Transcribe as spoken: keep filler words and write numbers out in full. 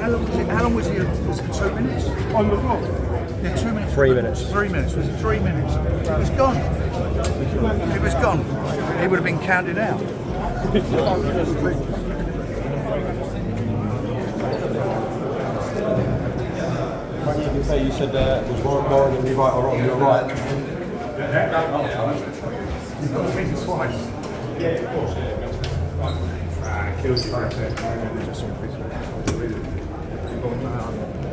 how long was it? How long was he? Was it two minutes? On the floor? Yeah, two minutes. Three minutes. Three minutes. Was it three minutes? It was gone. It was gone. He would have been counted out. You can say you said uh, it was Warren Warren and you right or wrong, you're right. You've got to think it twice. Yeah, of course. Ah, it kills you right there.